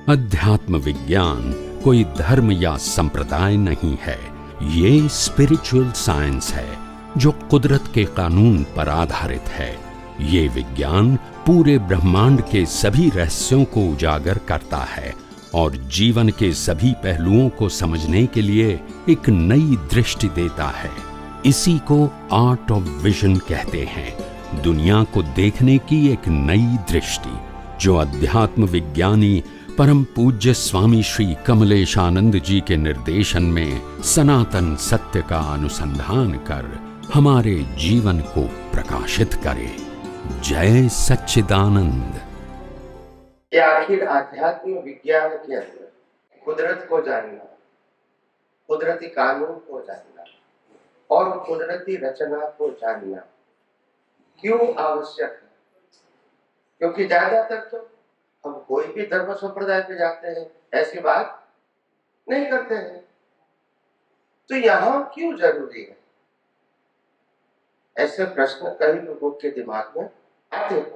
अध्यात्म विज्ञान कोई धर्म या संप्रदाय नहीं है, ये स्पिरिचुअल साइंस है जो कुदरत के कानून पर आधारित है। ये विज्ञान पूरे ब्रह्मांड के सभी रहस्यों को उजागर करता है और जीवन के सभी पहलुओं को समझने के लिए एक नई दृष्टि देता है। इसी को आर्ट ऑफ विजन कहते हैं, दुनिया को देखने की एक नई दृष्टि, जो अध्यात्म विज्ञानी परम पूज्य स्वामी श्री कमलेशानंद जी के निर्देशन में सनातन सत्य का अनुसंधान कर हमारे जीवन को प्रकाशित करे। जय सच्चिदानंद। आखिर आध्यात्म विज्ञान के अंदर कुदरत को जानना, कुदरती कानून को जानना और कुदरती रचना को जानना क्यों आवश्यक है? क्योंकि ज्यादातर तो हम कोई भी धर्म संप्रदाय पे जाते हैं, ऐसी बात नहीं करते हैं। तो यहाँ क्यों जरूरी है? ऐसे प्रश्न कई लोगों के दिमाग में आते हैं।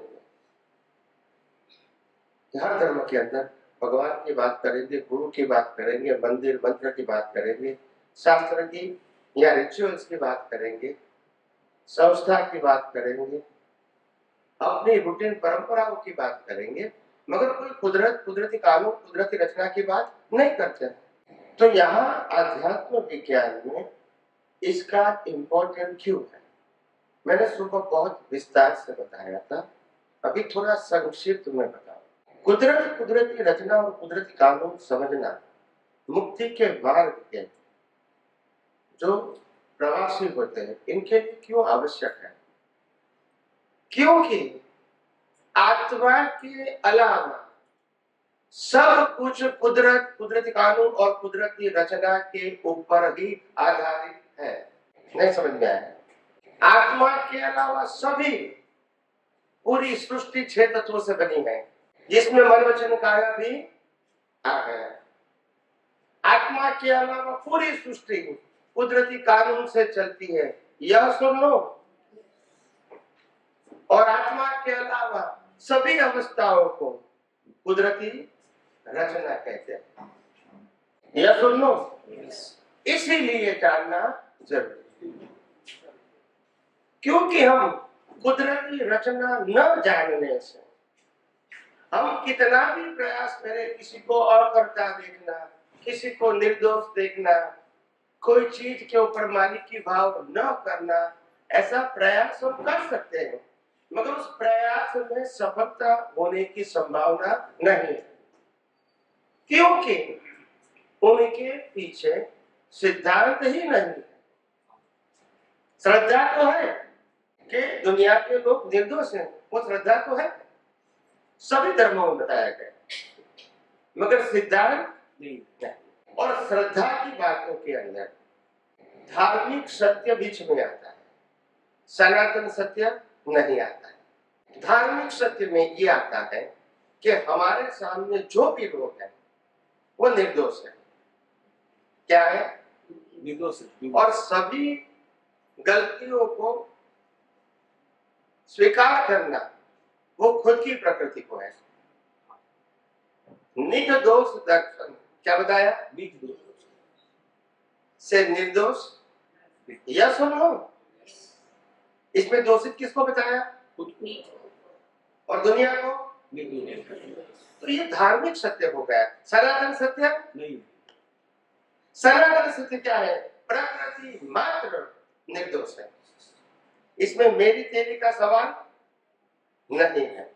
हर धर्म के अंदर भगवान की बात करेंगे, गुरु की बात करेंगे, मंदिर मंत्र की बात करेंगे, शास्त्र की या रिचुअल्स की बात करेंगे, संस्था की बात करेंगे, अपनी रूटीन परंपराओं की बात करेंगे, मगर कोई कुदरत, कुदरती कानून, कुदरती रचना की बात नहीं करते। तो यहाँ अध्यात्म विज्ञान में इसका इम्पोर्टेंट क्यों है? मैंने सुबह बहुत विस्तार से बताया था, अभी थोड़ा संक्षिप्त में बताऊं। कुदरत, कुदरती रचना और कुदरती कानून समझना मुक्ति के मार्ग के जो प्रवासी होते हैं इनके लिए क्यों आवश्यक है? क्योंकि आत्मा के अलावा सब कुछ कुदरत, कुदरती कानून और कुदरती रचना के ऊपर ही आधारित है। नहीं समझ में आया? आत्मा के अलावा सभी, पूरी सृष्टि 6 तत्वों से बनी है, जिसमें मन वचन काया भी आ गया। आत्मा के अलावा पूरी सृष्टि कुदरती कानून से चलती है, यह सुन लो। और आत्मा के अलावा सभी अवस्थाओं को कुदरती रचना कहते हैं, यह सुन लो। इसीलिए जानना जरूरी, क्योंकि हम कुदरती रचना न जानने से हम कितना भी प्रयास करें, किसी को अकर्ता देखना, किसी को निर्दोष देखना, कोई चीज के ऊपर मालिकी भाव न करना, ऐसा प्रयास हम कर सकते हैं, मगर उस प्रयास में सफलता होने की संभावना नहीं है। क्योंकि उनके पीछे सिद्धांत ही नहीं है। श्रद्धा तो है कि दुनिया के लोग निर्दोष हैं, वो श्रद्धा तो है, सभी धर्मों में बताया गया, मगर सिद्धांत नहीं। और श्रद्धा की बातों के अंदर धार्मिक सत्य बीच में आता है, सनातन सत्य नहीं आता है। धार्मिक सत्य में ये आता है कि हमारे सामने जो भी लोग हैं वो निर्दोष है। क्या है? निर्दोष है। और सभी गलतियों को स्वीकार करना वो खुद की प्रकृति को है। निर्दोष दर्शन क्या बताया? निर्दोष से निर्दोष, यह सुन लो। इसमें दोषित किसको बताया? खुद को। और दुनिया को? तो ये धार्मिक सत्य हो गया, सनातन सत्य नहीं। सनातन सत्य क्या है? प्रकृति मात्र निर्दोष है, इसमें मेरी तेरी का सवाल नहीं है।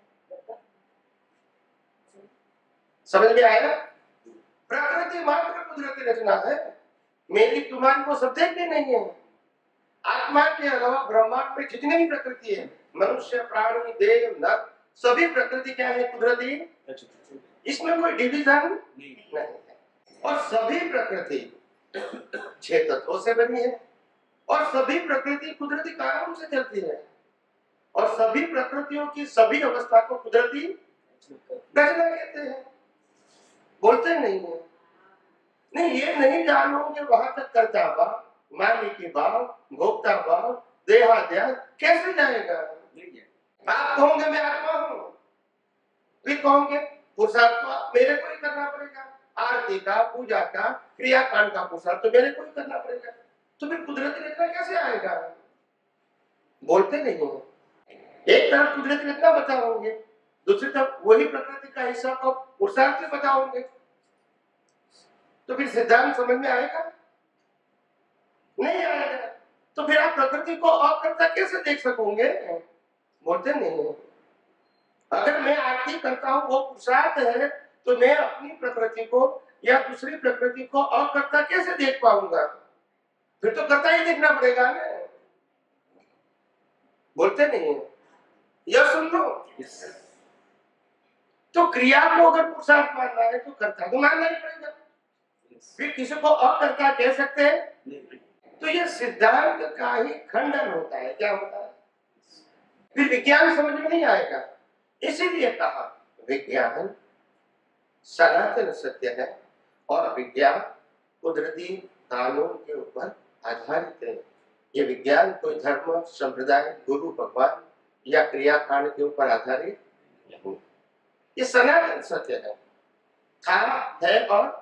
समझ में आया? प्रकृति मात्र कुदरती रचना है, मेरी तुम्हारी को सब देखते नहीं है। आत्मा के अलावा ब्रह्मांड में जितनी भी प्रकृति है, मनुष्य, प्राणी, देव, नर, सभी प्रकृति क्या है? कुदरती। इसमें कोई डिवीजन नहीं है। और सभी प्रकृति 6 तत्वों से बनी है, और सभी प्रकृति कुदरती कानून से चलती है, और सभी प्रकृतियों की सभी अवस्था को कुदरती रचना कहते हैं। बोलते नहीं है। नहीं, ये नहीं जानोगे वहां तक कर्ता भाव, मालिकी भाव, भोक्ता भाव, देहाध्यास कैसे जाएगा? आप कहोगे मैं आत्मा हूं, फिर कहोगे पुरुषार्थ तो मेरे को ही करना पड़ेगा। आरती का, पूजा का, क्रियाकांड का पुरुषार्थ तो मेरे को ही करना पड़ेगा। तो फिर कुदरती रचना कैसे आएगा? बोलते नहीं हो। एक तरफ कुदरती रचना बताओगे, दूसरी तरफ वही प्रकृति का हिस्सा को पुरुषार्थ से बताओगे, तो फिर सिद्धांत समझ में आएगा? नहीं आएगा। तो फिर आप प्रकृति को अकर्ता कैसे देख सकोगे? बोलते नहीं हो। अगर मैं आरती करता हूं वो पुरुषार्थ है, तो मैं अपनी प्रकृति को या दूसरी प्रकृति को अकर्ता कैसे देख पाऊंगा? फिर तो कर्ता ही देखना पड़ेगा ना। बोलते नहीं है। यह सुन लो। तो क्रिया को अगर पुरुषार्थ मानना है तो कर्ता को मानना ही पड़ेगा। फिर किसी को अकर्ता कह सकते हैं? तो यह सिद्धांत का ही खंडन होता है। क्या होता है? फिर विज्ञान समझ में नहीं आएगा। इसीलिए कहा विज्ञान सनातन सत्य है और विज्ञान कुदरती कानून के ऊपर आधारित है। ये विज्ञान कोई धर्म, संप्रदाय, गुरु, भगवान या क्रियाकांड के ऊपर आधारित नहीं। ये सनातन सत्य है, था, है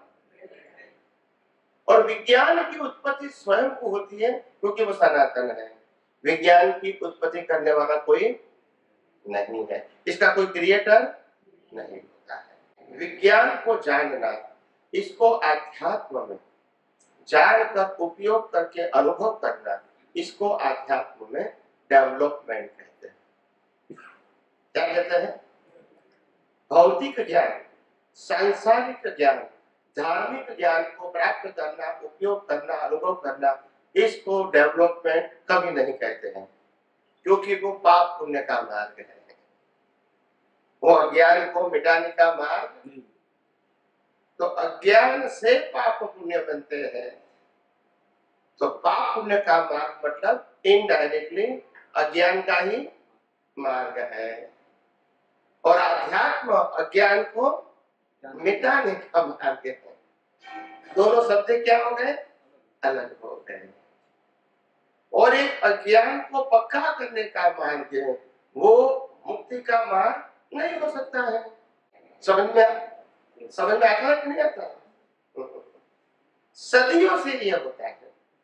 और विज्ञान की उत्पत्ति स्वयं को होती है क्योंकि वो सनातन है। विज्ञान की उत्पत्ति करने वाला कोई नहीं है, इसका कोई क्रिएटर नहीं होता है। विज्ञान को जानना, इसको अध्यात्म में जानकर उपयोग करके अनुभव करना, इसको अध्यात्म में डेवलपमेंट कहते हैं। क्या कहते हैं? भौतिक ज्ञान, सांसारिक ज्ञान, धार्मिक ज्ञान को प्राप्त करना, उपयोग करना, अनुभव करना, इसको डेवलपमेंट कभी नहीं कहते हैं, क्योंकि वो पाप पुण्य का मार्ग है। वो अज्ञान को मिटाने का मार्ग नहीं। तो अज्ञान से पाप पुण्य बनते हैं। तो पाप पुण्य का मार्ग मतलब इनडायरेक्टली अज्ञान का ही मार्ग है, और अध्यात्म अज्ञान को मिटाने का मार्ग है। दोनों शब्द क्या हो गए? अलग हो गए। और एक अज्ञान को पक्का करने का मार्ग है, वो मुक्ति का मार्ग नहीं हो सकता है। समझ में आता है कि नहीं आता? सदियों से यह होता है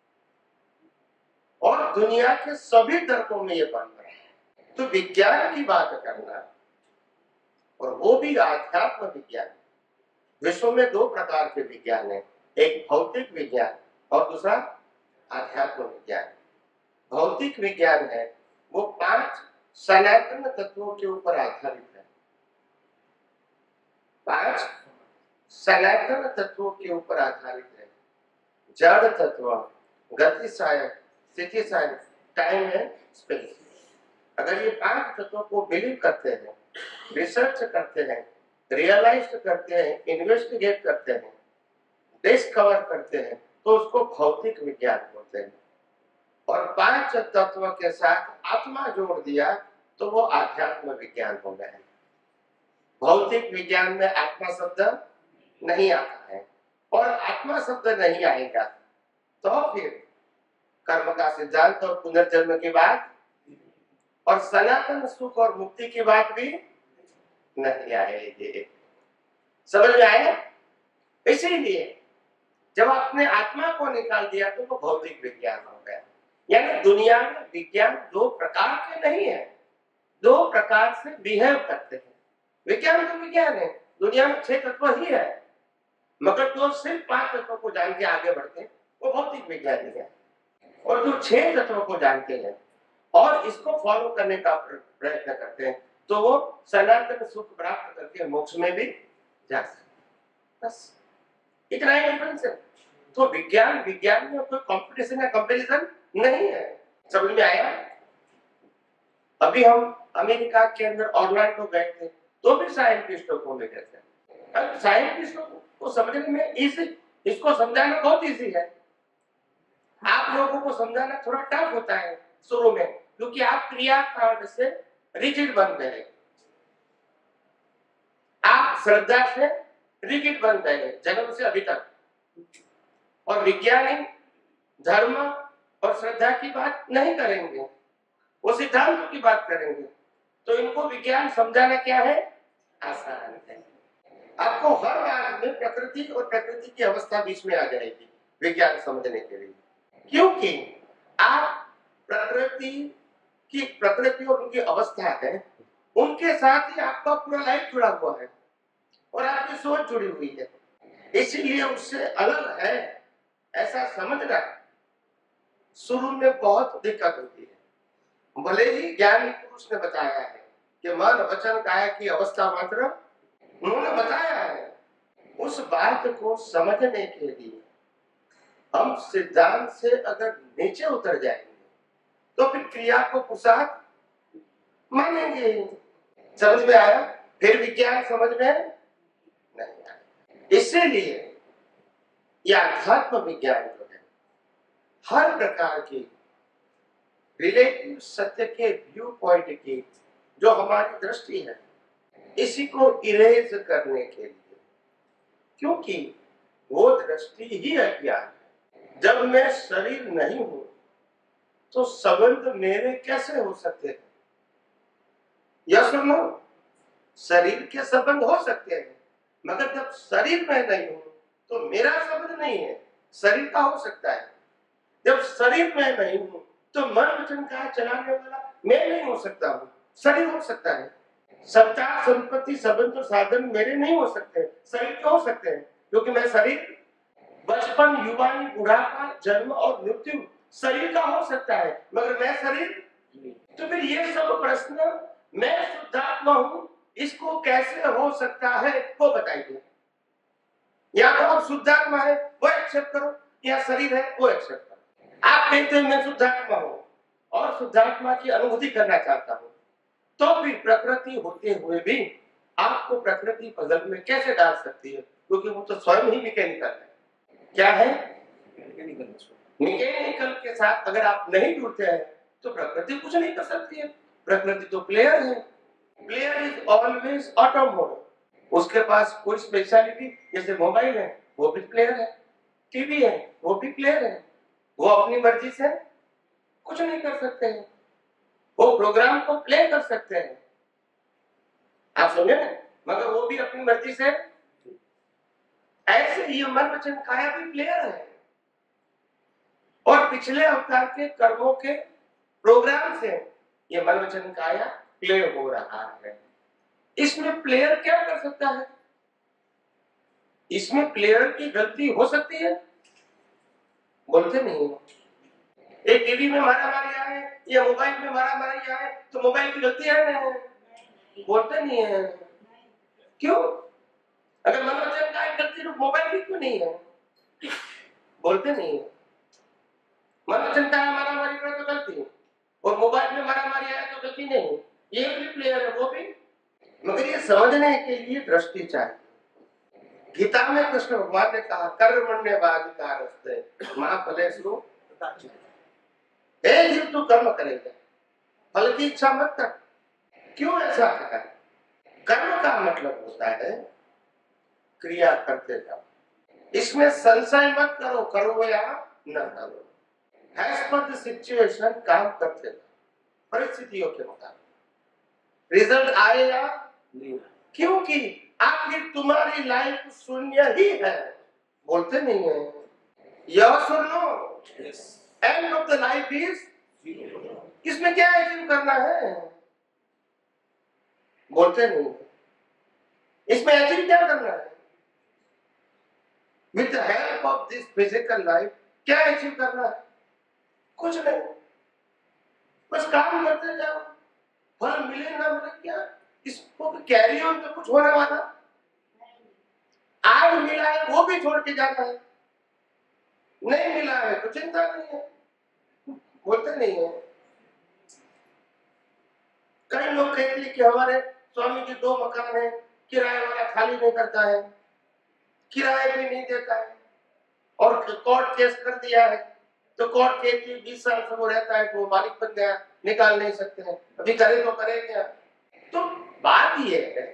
और दुनिया के सभी तर्कों में यह बन रहा है। तो विज्ञान की बात करना, और वो भी आध्यात्म विज्ञान। विश्व में दो प्रकार के विज्ञान है, एक भौतिक विज्ञान और दूसरा आध्यात्म विज्ञान। भौतिक विज्ञान है वो 5 सनातन तत्वों के ऊपर आधारित है। 5 सनातन तत्वों के ऊपर आधारित है। जड़ तत्व, गति सहायक, स्थिति सहायक, टाइम एंड स्पेस। अगर ये 5 तत्वों को बिलीव करते हैं, रिसर्च करते हैं, रियलाइज करते हैं, इन्वेस्टिगेट करते हैं, डिस्कवर करते हैं, तो उसको भौतिक विज्ञान बोलते हैं। और 5 तत्व के साथ आत्मा जोड़ दिया तो वो आध्यात्म विज्ञान हो गया। भौतिक विज्ञान में आत्मा शब्द नहीं आता है, और आत्मा शब्द नहीं आएगा तो फिर कर्म का सिद्धांत और पुनर्जन्म की बात और सनातन सुख और मुक्ति की बात भी नहीं आएगी। समझ में आया? इसीलिए जब आपने आत्मा को निकाल दिया तो वो भौतिक विज्ञान हो गया। यानी दुनिया में विज्ञान 2 प्रकार के नहीं है, 2 प्रकार से बिहेव करते हैं। विज्ञान तो विज्ञान है, दुनिया में 6 तत्व ही है, मगर जो सिर्फ 5 तत्वों को जान के आगे बढ़ते हैं वो भौतिक विज्ञान है। और जो 6 तत्वों को जानते हैं और इसको फॉलो करने का प्रयत्न करते हैं तो वो सनातन सुख प्राप्त करके मोक्ष में भी जा सकते। बस इतना ही डिफरेंस है। तो विज्ञान में कोई कंपटीशन या कंपैरिजन नहीं है। समझ में आया? अभी हम अमेरिका के अंदर ऑर्लैंडो गए थे तो भी साइंटिस्टों को मिले थे। साइंटिस्टों को समझने में इसको समझाना बहुत इजी है। आप लोगों को समझाना थोड़ा टफ होता है शुरू में, क्योंकि आप क्रियाकांड से रिजिड बन गए, आप श्रद्धा से रिजिड बन गए जन्म से अभी तक, और विज्ञानी धर्म और श्रद्धा की बात नहीं करेंगे, वो सिद्धांतों की बात करेंगे। तो इनको विज्ञान समझाना क्या है? आसान है। आपको हर बात में प्रकृति और प्रकृति की अवस्था बीच में आ जाएगी विज्ञान समझने के लिए, क्योंकि आप प्रकृति और उनकी अवस्था है, उनके साथ ही आपका पूरा लाइफ जुड़ा हुआ है और आपकी सोच जुड़ी हुई है। इसीलिए उससे अलग है ऐसा समझना शुरू में बहुत दिक्कत होती है। भले ही ज्ञानी पुरुष ने बताया है कि मन वचन काया की अवस्था मात्र उन्होंने बताया है, उस बात को समझने के लिए हम सिद्धांत से अगर नीचे उतर जाएंगे तो फिर क्रिया को पुरुषार्थ मानेंगे। समझ में आया? फिर विज्ञान समझ में नहीं आया। इसीलिए यह अध्यात्म विज्ञान जो है हर प्रकार की रिलेटिव सत्य के व्यू पॉइंट की जो हमारी दृष्टि है इसी को इरेज करने के लिए, क्योंकि वो दृष्टि ही अज्ञान है। जब मैं शरीर नहीं हूं तो संबंध मेरे कैसे हो सकते हैं? या सुनो, शरीर के संबंध हो सकते हैं, मगर जब शरीर में नहीं हूं तो मेरा संबंध नहीं है, शरीर का हो सकता है। जब शरीर में नहीं हूं तो मन वचन का चलाने वाला मैं नहीं हो सकता हूं, शरीर हो सकता है। सत्ता संपत्ति संबंध और साधन मेरे नहीं हो सकते, शरीर के हो सकते हैं, क्योंकि मैं शरीर बचपन युवानी बुढ़ापा जन्म और मृत्यु शरीर का हो सकता है, मगर मैं शरीर। तो फिर ये सब प्रश्न मैं शुद्धात्मा हूं इसको कैसे हो सकता है वो बताइए। या तो आप शुद्धात्मा है वो एक्सेप्ट करो, या शरीर है वो एक्सेप्ट करो। आप कहते हैं मैं शुद्धात्मा हूं और शुद्धात्मा की अनुभूति करना चाहता हूं, तो फिर प्रकृति होते हुए भी आपको प्रकृति पजल में कैसे डाल सकती है? क्योंकि वो तो स्वयं ही मैकेनिकल है। क्या है? मैकेनिकल के साथ अगर आप नहीं जुड़ते हैं तो प्रकृति कुछ नहीं कर सकती है। प्रकृति तो प्लेयर है, player is always auto mode. उसके पास कोई स्पेशलिटी, जैसे मोबाइल है वो भी प्लेयर है, टीवी है वो भी प्लेयर है, वो अपनी मर्जी से कुछ नहीं कर सकते हैं, वो प्रोग्राम को प्ले कर सकते हैं, आप समझे ना, मगर वो भी अपनी मर्जी से। ऐसे ही मन वचन काया भी प्लेयर है और पिछले अवतार के कर्मों के प्रोग्राम से ये मन वचन काया प्ले हो रहा है। इसमें प्लेयर क्या कर सकता है? इसमें प्लेयर की गलती हो सकती है? बोलते नहीं। एक टीवी में मारा मारी आए या मोबाइल में मारा मारी आए तो मोबाइल की गलती है ना? बोलते नहीं है। क्यों? अगर मन वचन काया गलती तो मोबाइल की क्यों नहीं है? बोलते नहीं है। मन वचन काया मारा मारी करे तो गलती है और मोबाइल में मारा मारी आए तो गलती नहीं। ये भी प्लेयर है वो भी, मगर ये समझने के लिए दृष्टि चाहिए। गीता में कृष्ण भगवान ने कहा कर्मण्यवाधिकारस्ते मा फलेषु कदाचित्। जीव तू कर्म करेगा, फल की इच्छा मत कर। क्यों ऐसा कहा? कर्म का मतलब होता है क्रिया करते जाओ, इसमें संशय मत करो, करो या न करो, एज पर द सिचुएशन काम करते जाओ, परिस्थितियों के मुताबिक रिजल्ट आए या नहीं। क्योंकि आखिर तुम्हारी लाइफ शून्य ही है। बोलते नहीं है। यस और no? End of the life is, इसमें क्या अचीव करना है? बोलते नहीं। इसमें अचीव क्या करना है? With the help of this physical life क्या अचीव करना है? कुछ नहीं, बस काम करते जाओ, फल मिले ना मिले क्या, इसको कैरी ऑन तो कुछ होने वाला। आज मिला है वो भी छोड़ के जाना है, नहीं मिला है तो चिंता नहीं है। बोलते नहीं है। कई लोग कहते हैं कि हमारे स्वामी के 2 मकान है, किराए वाला खाली नहीं करता है, किराए भी नहीं देता है और कोर्ट केस कर दिया है तो कोर्ट कहती है 20 साल से वो रहता है तो वो मालिक बन गया, निकाल नहीं सकते हैं, अभी करे तो करे क्या। तो बात ये है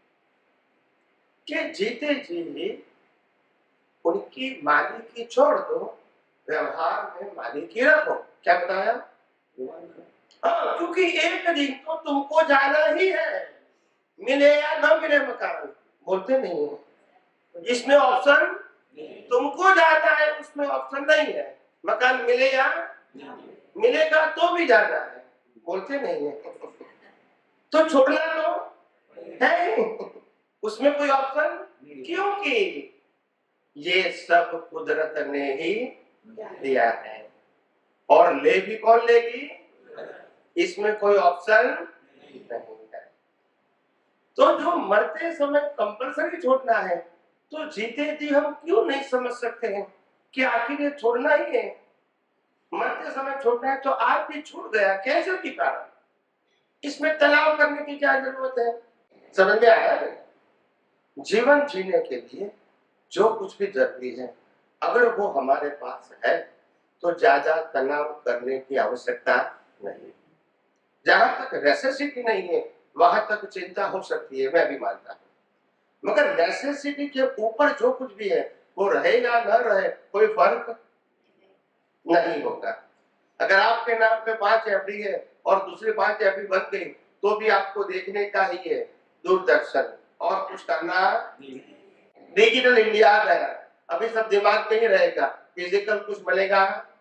कि जीते जी उनकी मालिकी छोड़ दो, व्यवहार में मालिकी रखो। क्या बताया? हाँ, क्योंकि एक दिन तो तुमको जाना ही है, मिले या न मिले मकान। बोलते नहीं है। इसमें ऑप्शन तुमको जाना है, उसमें ऑप्शन नहीं है। मकान मिले या मिलेगा तो भी जाना है, बोलते नहीं है। तो छोड़ना तो है ही, उसमें कोई ऑप्शन, क्योंकि ये सब कुदरत ने ही दिया है। और ले भी कौन लेगी, इसमें कोई ऑप्शन नहीं है। तो जो मरते समय कंपलसरी छोड़ना है, तो जीते जी हम क्यों नहीं समझ सकते हैं कि आखिर ये छोड़ना ही है। मरते समय छोड़ना है तो आज भी छूट गया, कैसे भी कारण, इसमें तनाव करने की क्या जरूरत है। समझ में आया है? जीवन जीने के लिए जो कुछ भी जरूरी है, अगर वो हमारे पास है तो ज्यादा तनाव करने की आवश्यकता नहीं। जहां तक नेसेसिटी नहीं है वहां तक चिंता हो सकती है, मैं भी मानता हूं। मगर नेसेसिटी के ऊपर जो कुछ भी है वो रहे या न रहे, कोई फर्क नहीं होगा। अगर आपके नाम पे 5 एफडी है और दूसरी 5 एफडी बन गई तो भी आपको देखने का ही है दूरदर्शन, और कुछ करना। डिजिटल इंडिया आ गया, अभी सब दिमाग में ही रहेगा, फिजिकल कुछ बनेगा।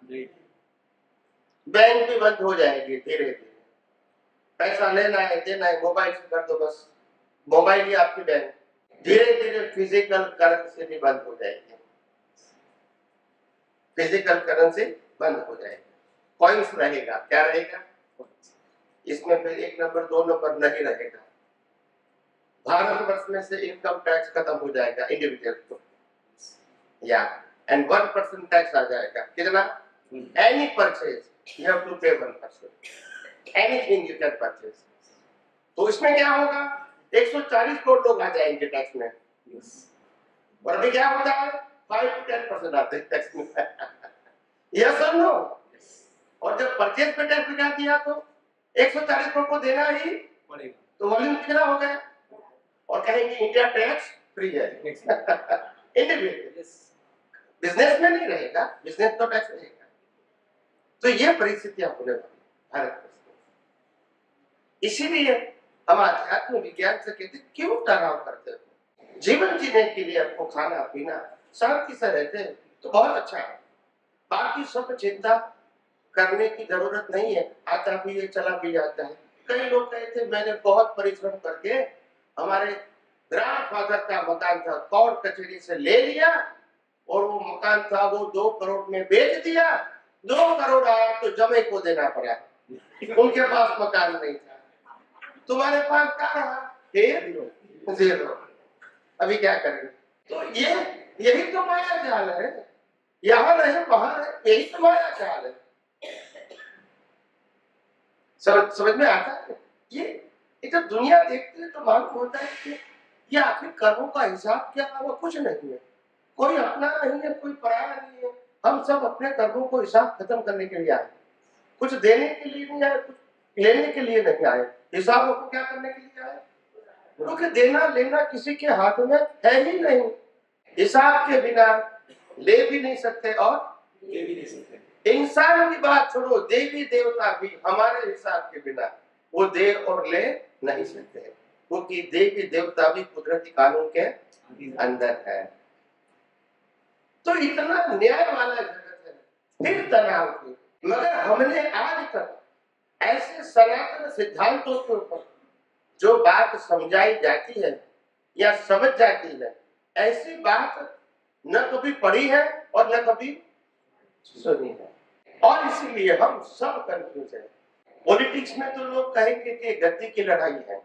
बैंक भी बंद हो जाएगी धीरे धीरे, पैसा लेना है देना है मोबाइल से कर दो, बस मोबाइल ही आपकी बैंक। धीरे धीरे फिजिकल करेंसी भी बंद हो जाएगी, फिजिकल करेंसी बंद हो जाएगी। कॉइन्स रहेगा, क्या रहेगा, इसमें फिर 1 नंबर 2 नंबर नहीं रहेगा। भारतवर्ष में से इनकम टैक्स खत्म हो जाएगा इंडिविजुअल को, या एंड 1% टैक्स आ जाएगा। कितना, any purchase you have to pay 1%, anything you can purchase. तो इसमें क्या होगा, 140 करोड़ लोग आ जाएंगे टैक्स में, और अभी क्या होता है 5 to 10% आते हैं टैक्स में। यस और नो? और जब परचेज पे टैक्स लगा दिया तो 140 करोड़ को देना ही पड़ेगा, तो वॉल्यूम कितना हो गया, और कहेंगे इंडिया टैक्स फ्री है। इंडिविजुअल बिजनेस में नहीं रहेगा, बिजनेस तो टैक्स रहेगा। तो ये परिस्थितियां होने वाली भारत में। इसीलिए हम आध्यात्म विज्ञान से कहते क्यों तनाव करते हो, जीवन जीने के लिए आपको खाना पीना शांति से रहते हैं तो बहुत अच्छा है, बाकी सब चिंता करने की जरूरत नहीं है। आता भी है चला भी जाता है। कई लोग कहते मैंने बहुत परिश्रम करके हमारे ग्रैंडफादर का मकान था, कोर्ट कचहरी से ले लिया, और वो मकान था वो 2 करोड़ में बेच दिया। 2 करोड़ आया तो जमे को देना पड़ा, उनके पास मकान नहीं था। तुम्हारे पास क्या रहा, 0। अभी क्या करेंगे। तो यही तो माया जाल है, यहाँ रहे वहां रहे, यही तो माया जाल है। समझ में आता है? ये जब दुनिया देखती है तो मालूम होता है कि ये आखिर कर्मों का हिसाब क्या है, वो कुछ नहीं है। कोई अपना नहीं है, कोई पराया नहीं है। हम सब अपने कर्मों को हिसाब खत्म करने के लिए आए, कुछ देने के लिए नहीं आए, कुछ लेने के लिए नहीं आए। हिसाब को क्या करने के लिए आए, क्योंकि देना लेना किसी के हाथ में है ही नहीं। हिसाब के बिना ले भी नहीं सकते और दे भी नहीं सकते। इंसान की बात छोड़ो, देवी देवता भी हमारे हिसाब के बिना वो दे और ले नहीं सकते, क्योंकि देवी देवता भी कुदरती कानून के अंदर है। तो इतना न्याय वाला जगत है, फिर तनाव की। मगर हमने आज तक ऐसे सनातन सिद्धांतों के ऊपर जो बात समझाई जाती है या समझ जाती है, ऐसी बात न कभी पढ़ी है और न कभी सुनी है। और इसीलिए हम सब कंफ्यूज हैं। पॉलिटिक्स में तो लोग कहेंगे कि गद्दी की लड़ाई है,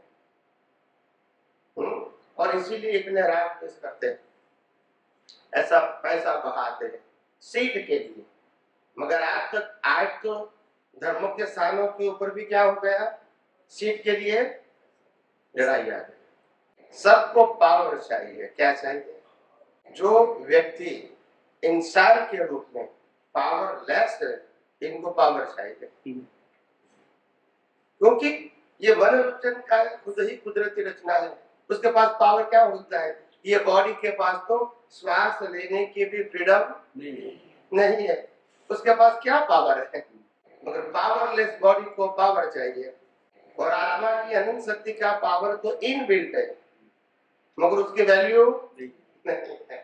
और इसीलिए इतने राग पेश करते हैं, ऐसा पैसा बहाते हैं सीट के लिए। मगर आज तो धर्मों के स्थानों के ऊपर भी क्या हो गया, सीट के लिए लड़ाई आ गई। सबको पावर चाहिए। क्या चाहिए, जो व्यक्ति इंसान के रूप में पावरलेस है, इनको पावर चाहिए, क्योंकि ये मनुष्य का खुद ही कुदरती रचना है। उसके पास पावर क्या होता है, ये बॉडी के पास तो श्वास लेने की भी फ्रीडम नहीं है। उसके पास क्या पावर है, मगर पावरलेस बॉडी को पावर चाहिए। और आत्मा की अनंत शक्ति का पावर तो इनबिल्ट है, मगर उसकी वैल्यू नहीं है।